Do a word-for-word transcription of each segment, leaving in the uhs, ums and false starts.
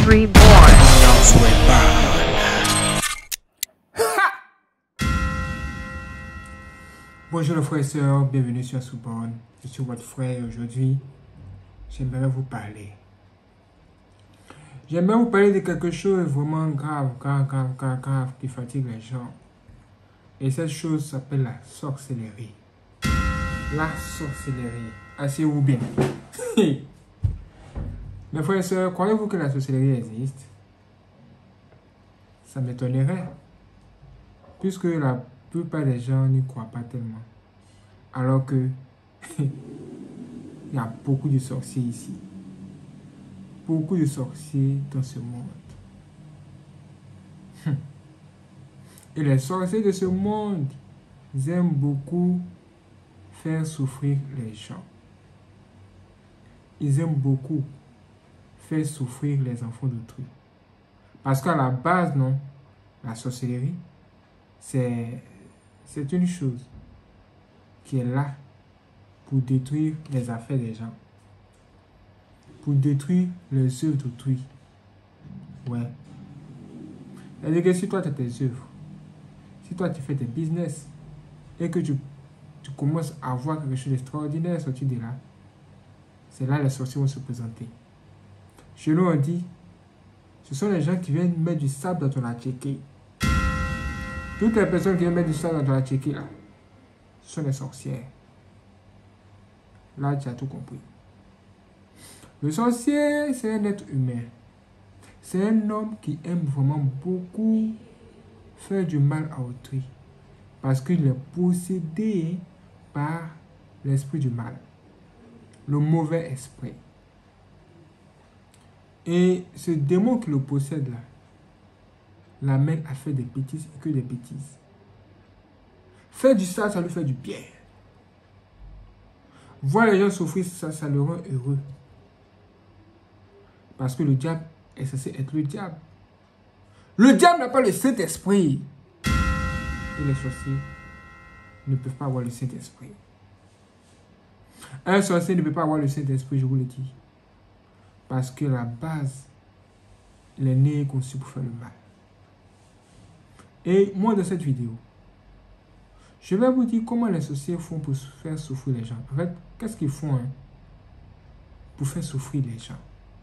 Reborn. Bonjour les frères et sœurs, bienvenue sur Souborn. Je suis votre frère et aujourd'hui, j'aimerais vous parler. J'aimerais vous parler de quelque chose vraiment grave, grave, grave, grave, grave qui fatigue les gens. Et cette chose s'appelle la sorcellerie. La sorcellerie. Asseyez-vous bien. Mes frères et sœurs, croyez-vous que la sorcellerie existe? Ça m'étonnerait. Puisque la plupart des gens n'y croient pas tellement. Alors que il y a beaucoup de sorciers ici. Beaucoup de sorciers dans ce monde. Et les sorciers de ce monde, ils aiment beaucoup faire souffrir les gens. Ils aiment beaucoup faire souffrir les enfants d'autrui. Parce qu'à la base, non, la sorcellerie, c'est c'est une chose qui est là pour détruire les affaires des gens. Pour détruire les œuvres d'autrui. Ouais. C'est-à-dire que si toi tu as tes œuvres, si toi tu fais tes business et que tu, tu commences à voir quelque chose d'extraordinaire sortir de là, c'est là que les sorciers vont se présenter. Chez nous on dit, ce sont les gens qui viennent mettre du sable dans ton attiqué. Toutes les personnes qui viennent mettre du sable dans ton attiqué là, ce sont des sorcières. Là tu as tout compris. Le sorcier, c'est un être humain. C'est un homme qui aime vraiment beaucoup faire du mal à autrui. Parce qu'il est possédé par l'esprit du mal. Le mauvais esprit. Et ce démon qui le possède là, l'amène à faire des bêtises et que des bêtises. Faire du sale, ça lui fait du bien. Voir les gens souffrir, ça, ça le rend heureux. Parce que le diable est censé être le diable. Le diable n'a pas le Saint-Esprit. Et les sorciers ne peuvent pas avoir le Saint-Esprit. Un sorcier ne peut pas avoir le Saint-Esprit, je vous le dis. Parce que la base, il est né et conçu pour faire le mal. Et moi, dans cette vidéo, je vais vous dire comment les sorciers font pour faire souffrir les gens. En fait, qu'est-ce qu'ils font hein, pour faire souffrir les gens?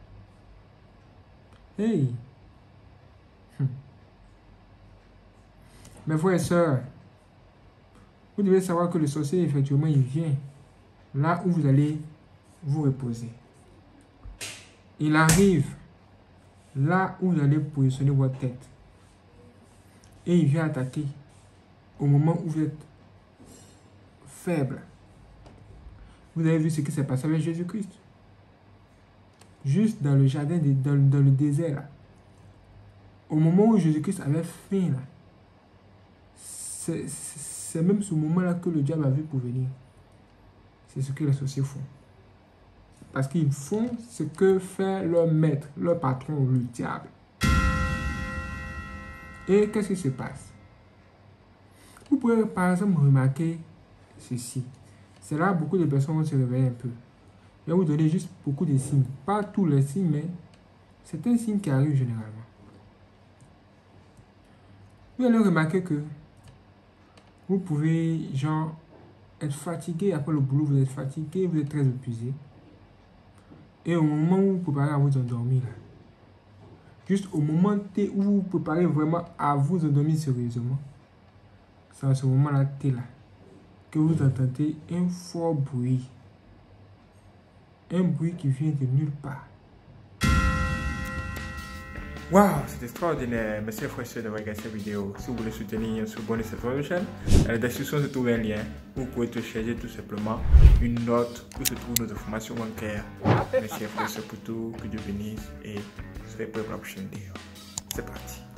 Hey! Hum. Mes frères et sœurs, vous devez savoir que le sorcier, effectivement, il vient là où vous allez vous reposer. Il arrive là où vous allez positionner votre tête. Et il vient attaquer au moment où vous êtes faible. Vous avez vu ce qui s'est passé avec Jésus-Christ. Juste dans le jardin, de, dans, dans le désert, là. Au moment où Jésus-Christ avait faim, là, c'est même ce moment-là que le diable a vu pour venir. C'est ce que les sorciers font. Parce qu'ils font ce que fait leur maître, leur patron, le diable. Et qu'est-ce qui se passe? Vous pouvez par exemple remarquer ceci. C'est là où beaucoup de personnes vont se réveiller un peu. Je vais vous donner juste beaucoup de signes. Pas tous les signes, mais c'est un signe qui arrive généralement. Vous allez remarquer que vous pouvez, genre, être fatigué après le boulot, vous êtes fatigué, vous êtes très épuisé. Et au moment où vous préparez à vous endormir, là, juste au moment où vous préparez vraiment à vous endormir sérieusement, c'est à ce moment-là, là, que vous entendez un fort bruit. Un bruit qui vient de nulle part. Waouh, c'est extraordinaire. Merci frères et sœurs d'avoir regardé cette vidéo. Si vous voulez soutenir Souborn et cette chaîne, dans la description se trouve un lien où vous pouvez télécharger tout simplement une note où se trouvent nos informations bancaires. Merci frères et sœurs pour tout, que Dieu bénisse et soyez prêts pour la prochaine vidéo. C'est parti.